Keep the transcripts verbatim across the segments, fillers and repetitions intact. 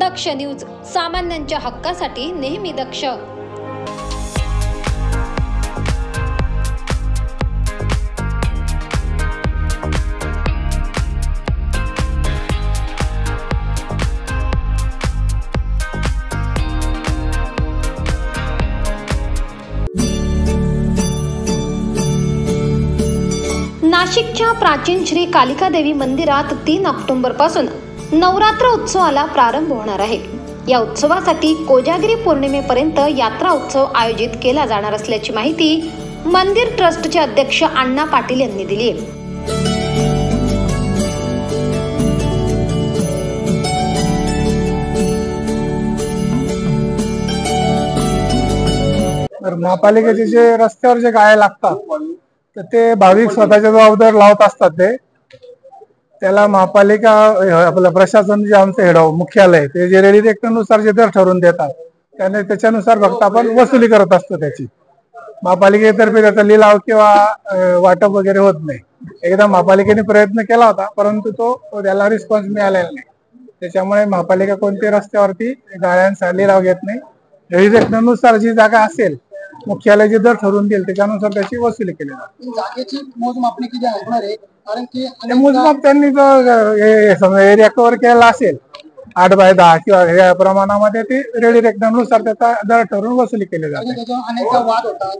दक्ष news, सामान्यांच्या हक्कासाठी नेहमी दक्ष। नाशिकच्या प्राचीन श्री कालिका देवी मंदिरात तीन ऑक्टोबर पासून नवरात्र उत्सवाला प्रारंभ होणार आहे। या उत्सवासाठी कोजागिरी पौर्णिमेपर्यंत यात्रा उत्सव आयोजित केला जाणार असल्याची माहिती मंदिर ट्रस्टचे अध्यक्ष अण्णा पाटील यांनी दिली आहे। महापालिकेचे जे रस्त्यावर जे गाड्या लागतात तर ते भाविक स्वतःच्या जबाबदार लावत असतात। ते त्याला महापालिका आपलं प्रशासन जे आमचं हेड मुख्यालय ते जे रेडी रेक्टनुसार जे दर ठरवून देतात त्याने त्याच्यानुसार फक्त आपण वसुली करत असतो त्याची। महापालिकेतर्फे त्याचा लिलाव किंवा वाटप वगैरे होत नाही। एकदा महापालिकेने प्रयत्न केला होता परंतु तो त्याला रिस्पॉन्स मिळालेला नाही। त्याच्यामुळे महापालिका कोणत्याही रस्त्यावरती गाड्यांचा लिलाव घेत नाही। रेडी रेक्टनुसार जी जागा असेल मुख्यालय जे दर ठरवून देईल त्याच्यानुसार त्याची वसुली केली जाते। जागेची मोजमापणी किती असणार आहे? कारण की मोजमाप त्यांनी जो एरिया कव्हर केलेला असेल आठ बाय दहा किंवा या प्रमाणामध्ये ती रेडी रेक्टनुसार त्याचा दर ठरवून वसुली केली जाते। अनेकदा वाद होतात,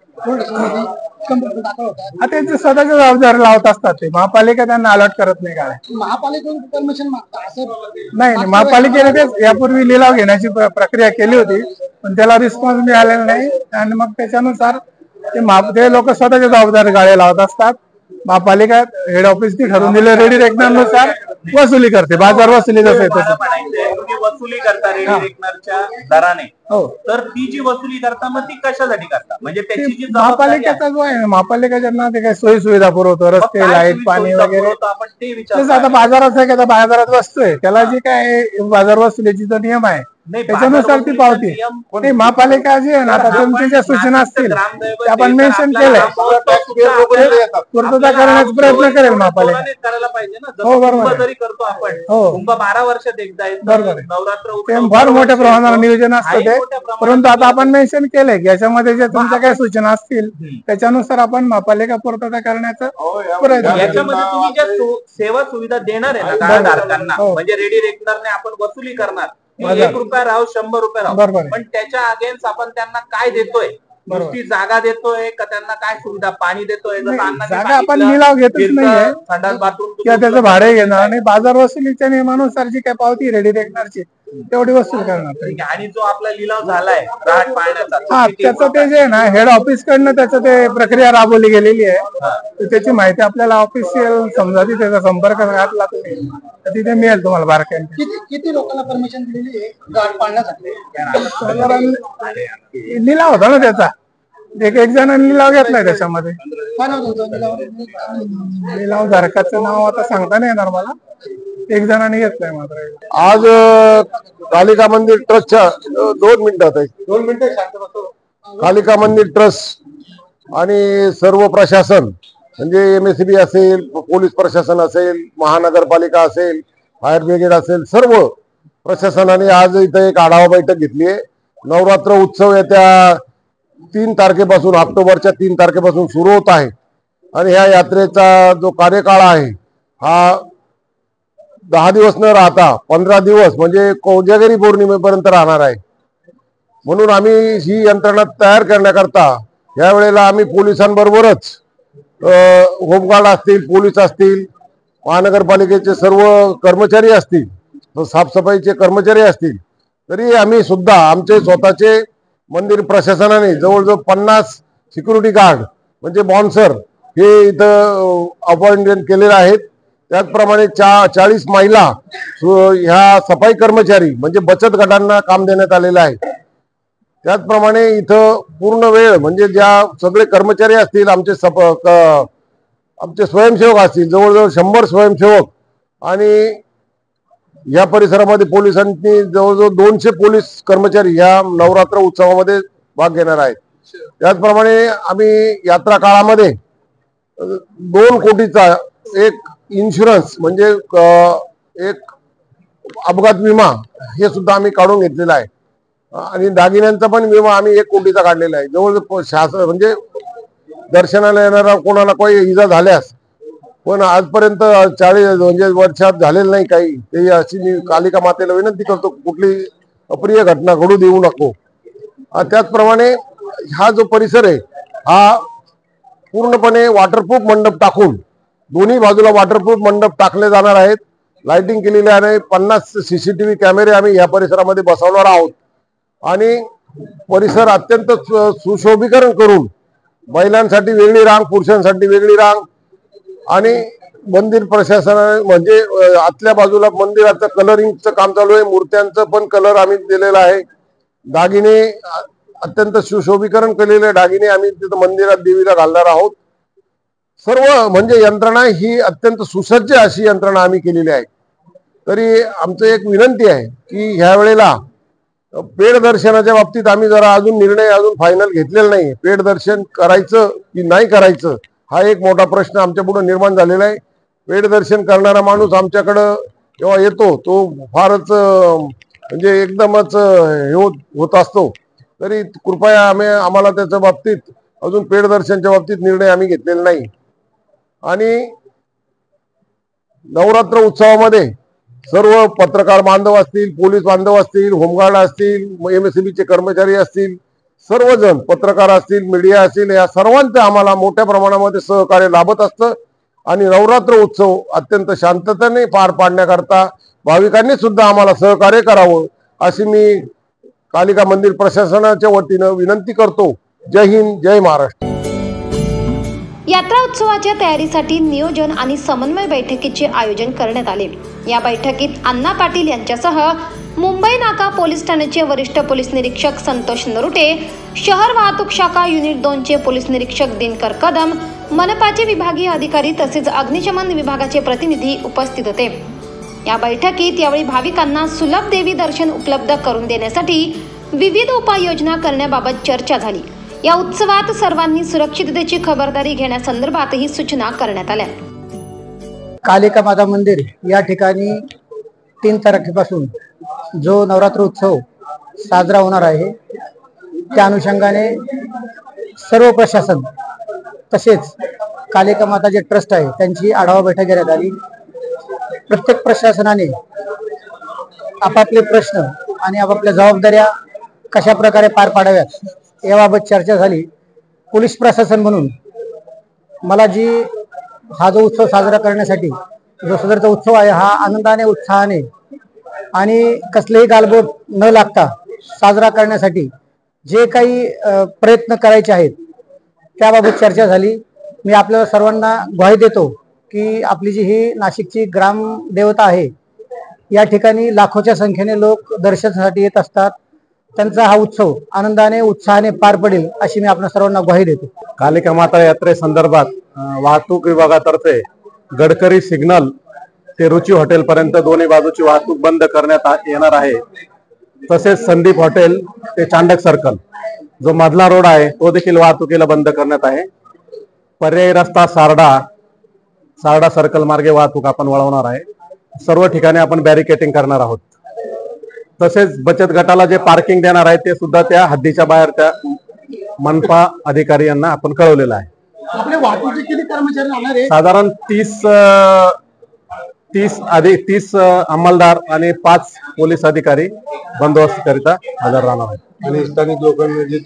त्यांचे स्वतःच्या जबाबदारी लावत असतात। ते महापालिका त्यांना अलर्ट करत नाही। काय महापालिकेकडून परमिशन मागतात असं नाही नाही महापालिकेने तेच यापूर्वी लिलाव घेण्याची प्रक्रिया केली होती पण त्याला रिस्पॉन्स मिळालेला नाही आणि मग त्याच्यानुसार ते लोक स्वतःच्या जबाबदारी गाड्या लावत असतात। महापालिका हेड ऑफिसने ठरवून दिले रेडी रेक्टनुसार वसुली करते। बाजार वसुली जसं वसुली करता रेडी रेक्टरच्या दराने, हो तर ती जी वसुली करता मग ती कशासाठी करता? म्हणजे त्याची जी महापालिकेचा जो आहे महापालिका ज्यांना ते काही सोयी सुविधा पुरवतो, रस्ते लाईट पाणी वगैरे, आपण ते विचार आता बाजारात आहे की बाजारात वस्तू आहे त्याला जी काय बाजार वसुलीची जो नियम आहे त्याच्यानुसार ती पावती नाही। महापालिका जी आहे ना आता तुमच्या ज्या सूचना असतील त्या आपण मेन्शन केलंय पूर्तता करण्याचा प्रयत्न करेल महापालिका। करायला पाहिजे ना। हो बरोबर जरी करतो आपण हो कुंभ बारा वर्षात एकदा बरोबर नवरात्र फार मोठ्या प्रमाणावर नियोजन असतं ते, परंतु आता आपण मेन्शन केलंय की याच्यामध्ये ज्या तुमच्या काही सूचना असतील त्याच्यानुसार आपण महापालिका पूर्तता करण्याचा प्रयत्न। याच्यामध्ये तुम्ही ज्या सेवा सुविधा देणार आहे ना गाळधारकांना, म्हणजे रेडी रेक्टरने आपण वसुली करणार एक रुपया राहू शंभर रुपये राहू, पण त्याच्या अगेन्स्ट आपण त्यांना काय देतोय? नुसती जागा देतोय का? त्यांना काय सुविधा पाणी देतोय? जागा आपण लिलाव घेतच नाहीये किंवा त्याचं भाडे घेणार आणि बाजार वसुलीच्या नियमानुसार जी काय पावती रेडी रेक्टरची तेवढी वसूल करणार। आणि जो आपला लिलाव झालाय रहाट पाळण्याचा, हा त्याचं ते जे ना हेड ऑफिस कडनं त्याचं ते प्रक्रिया राबवली गेलेली आहे। त्याची माहिती आपल्याला ऑफिशियल समजा ती त्याचा संपर्क घातला तुम्ही तर तिथे मिळेल तुम्हाला बारकाईने। किती लोकांना परमिशन दिलेली आहे रहाट पाळण्यासाठी? लिलाव होता ना त्याचा, एक एक जणांनी लिलाव घेतलाय त्याच्यामध्ये। लिलाव धारकाचं नाव आता सांगता नाही येणार मला, एक जणांनी घेतलाय मात्र। आज कालिका मंदिर ट्रस्टच्या दोन मिनिटात आहे दोन मिनिटं कालिका मंदिर ट्रस्ट आणि सर्व प्रशासन म्हणजे एमएससीबी असेल, पोलीस प्रशासन असेल, महानगरपालिका असेल, फायर ब्रिगेड असेल, सर्व प्रशासनाने आज इथं एक आढावा बैठक घेतली आहे। नवरात्र उत्सव येत्या तीन तारखेपासून ऑक्टोबरच्या तीन तारखेपासून सुरू होत आहे आणि ह्या यात्रेचा जो कार्यकाळ आहे हा दहा दिवस न राहता पंधरा दिवस म्हणजे कोजागिरी पौर्णिमेपर्यंत राहणार आहे। म्हणून आम्ही ही यंत्रणा तयार करण्याकरता यावेळेला आम्ही पोलिसांबरोबरच होमगार्ड असतील, पोलीस असतील, महानगरपालिकेचे सर्व कर्मचारी असतील, साफसफाईचे कर्मचारी असतील, तरी आम्ही सुद्धा आमचे स्वतःचे मंदिर प्रशासनाने जवळजवळ पन्नास सिक्युरिटी गार्ड म्हणजे बॉन्सर हे इथं अपॉइंटमेंट केलेले आहेत। त्याचप्रमाणे चा चाळीस महिला ह्या सफाई कर्मचारी म्हणजे बचत गटांना काम देण्यात आलेलं आहे। त्याचप्रमाणे इथं पूर्ण वेळ म्हणजे ज्या सगळे कर्मचारी असतील आमचे सप आमचे स्वयंसेवक असतील जवळजवळ शंभर स्वयंसेवक आणि या परिसरामध्ये पोलिसांनी जवळजवळ दोनशे पोलीस कर्मचारी या नवरात्र उत्सवामध्ये भाग घेणार आहेत। त्याचप्रमाणे आम्ही यात्रा काळामध्ये दोन कोटीचा एक इन्शुरन्स म्हणजे एक अपघात विमा हे सुद्धा आम्ही काढून घेतलेला आहे आणि दागिन्यांचा पण विमा आम्ही एक कोटीचा काढलेला आहे. जवळ शासन म्हणजे दर्शनाला येणारा कोणाला काही इजा झाल्यास पण आजपर्यंत चाळीस म्हणजे वर्षात झालेलं नाही काही. ते अशी मी कालिका मातेला विनंती करतो कुठली अप्रिय घटना घडू देऊ नको. त्याचप्रमाणे हा जो परिसर आहे हा पूर्णपणे वॉटरप्रूफ मंडप टाकून दोन्ही बाजूला वॉटरप्रूफ मंडप टाकले जाणार आहेत. लाइटिंग केलेली आहे. पन्नास सीसीटीव्ही कॅमेरे आम्ही या परिसरामध्ये बसवणार आहोत आणि परिसर अत्यंत सुशोभीकरण करून महिलांसाठी वेगळी रांग, पुरुषांसाठी वेगळी रांग आणि मंदिर प्रशासनाने म्हणजे आतल्या बाजूला मंदिराचं कलरिंगचं काम चालू आहे. मूर्त्यांचं पण कलर आम्ही दिलेला आहे. दागिने अत्यंत सुशोभीकरण केलेले दागिने आम्ही तिथं मंदिरात देवीला घालणार आहोत. सर्व म्हणजे यंत्रणा ही अत्यंत सुसज्ज अशी यंत्रणा आम्ही केलेली आहे. तरी आमचं एक विनंती आहे की ह्या वेळेला पेड दर्शनाच्या बाबतीत आम्ही जरा अजून निर्णय अजून फायनल घेतलेला नाही. पेड दर्शन करायचं की नाही करायचं हा एक मोठा प्रश्न आमच्या पुढे निर्माण झालेला आहे. पेड दर्शन करणारा माणूस आमच्याकडं जेव्हा येतो तो फारच म्हणजे एकदमच हे होत असतो. तरी कृपया आम्ही आम्हाला त्याच्या बाबतीत अजून पेड दर्शनच्या बाबतीत निर्णय आम्ही घेतलेला नाही. आणि नवरात्र उत्सवामध्ये सर्व पत्रकार बांधव असतील, पोलीस बांधव असतील, होमगार्ड असतील, एमएससीबीचे कर्मचारी असतील, सर्वजण पत्रकार असतील, मीडिया असतील, या सर्वांचं आम्हाला मोठ्या प्रमाणामध्ये सहकार्य लाभत असतं आणि नवरात्र उत्सव अत्यंत शांततेने पार पाडण्याकरता भाविकांनी सुद्धा आम्हाला सहकार्य करावं अशी मी कालिका मंदिर प्रशासनाच्या वतीनं विनंती करतो. जय हिंद, जय महाराष्ट्र. यात्रा उत्सवाच्या तयारीसाठी नियोजन आणि समन्वय बैठकीचे आयोजन करण्यात आले. या बैठकीत अण्णा पाटील यांच्यासह मुंबई नाका पोलीस ठाण्याचे वरिष्ठ पोलीस निरीक्षक संतोष नरुटे, शहर वाहतूक शाखा युनिट दोन चे पोलीस निरीक्षक दिनकर कदम, मनपाचे विभागीय अधिकारी तसेच अग्निशमन विभागाचे प्रतिनिधी उपस्थित होते. या बैठकीत यावेळी भाविकांना सुलभ देवी दर्शन उपलब्ध करून देण्यासाठी विविध उपाययोजना करण्याबाबत चर्चा झाली. या उत्सवात सर्वांनी सुरक्षिततेची खबरदारी घेण्यासंदर्भातही सूचना करण्यात आल्या. कालिका माता मंदिर या ठिकाणी तीन तारखेपासून जो नवरात्र उत्सव साजरा होणार आहे त्या अनुषंगाने सर्व प्रशासन तसेच कालिका माता जे ट्रस्ट आहे त्यांची आढावा बैठक घेण्यात आली. प्रत्येक प्रशासनाने आपापले प्रश्न आणि आपापल्या जबाबदाऱ्या कशा प्रकारे पार पाडाव्यात याबाबत चर्चा झाली. पोलीस प्रशासन म्हणून मला जी हा जो उत्सव साजरा करण्यासाठी जो सदरचा उत्सव आहे हा आनंदाने, उत्साहाने आणि कसलेही गालबोट न लागता साजरा करण्यासाठी जे काही प्रयत्न करायचे आहेत त्याबाबत चर्चा झाली. मी आपल्या सर्वांना ग्वाही देतो की आपली जी ही नाशिकची ग्रामदेवता आहे या ठिकाणी लाखोच्या संख्येने लोक दर्शनासाठी येत असतात. त्यांचा हा उत्सव आनंदाने, उत्साहाने पार पडेल अशी मी आपल्या सर्वांना ग्वाही देतो. कालिका माता यात्रे संदर्भात वाहतूक विभागातर्फे गडकरी सिग्नल ते रुची हॉटेल पर्यंत दोन्ही बाजूची वाहतूक बंद करण्यात येणार आहे. तसेच संदीप हॉटेल ते चांडक सर्कल जो मधला रोड आहे तो देखील वाहतुकीला बंद करण्यात आहे. पर्यायी रस्ता सारडा सारडा सर्कल मार्गे वाहतूक आपण वळवणार आहे. सर्व ठिकाणी आपण बॅरिकेटिंग करणार आहोत. तसेच बचत गटाला जे पार्किंग देणार आहे ते सुद्धा त्या हद्दीच्या बाहेर त्या मनपा अधिकारी यांना आपण कळवलेलं आहे. आपले वाहतुकीचे किती कर्मचारी राहणार आहे? साधारण तीस तीस अधिक तीस अंमलदार आणि पाच पोलीस अधिकारी बंदोबस्त करिता हजर राहणार आहेत. आणि स्थानिक लोकांना जे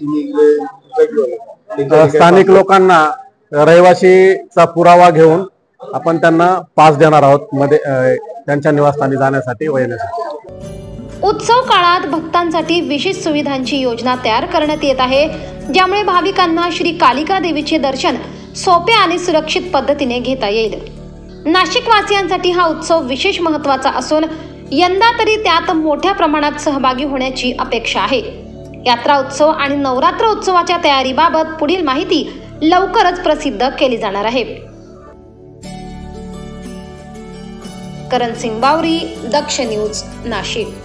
तुम्ही स्थानिक लोकांना रहिवाशीचा पुरावा घेऊन आपण त्यांना पास देणार आहोत मध्ये त्यांच्या निवासस्थानी जाण्यासाठी व येण्यासाठी. उत्सव काळात भक्तांसाठी विशेष सुविधांची योजना तयार करण्यात येत आहे, ज्यामुळे भाविकांना श्री कालिका देवीचे दर्शन सोप्या आणि सुरक्षित पद्धतीने घेता येईल. नाशिक वासियांसाठी हा उत्सव विशेष महत्त्वाचा असून यंदा तरी त्यात मोठ्या प्रमाणात सहभागी होण्याची अपेक्षा आहे. यात्रा उत्सव आणि नवरात्र उत्सवाच्या तयारीबाबत पुढील माहिती लवकरच प्रसिद्ध केली जाणार आहे. करण सिंग बावरी, दक्ष न्यूज, नाशिक.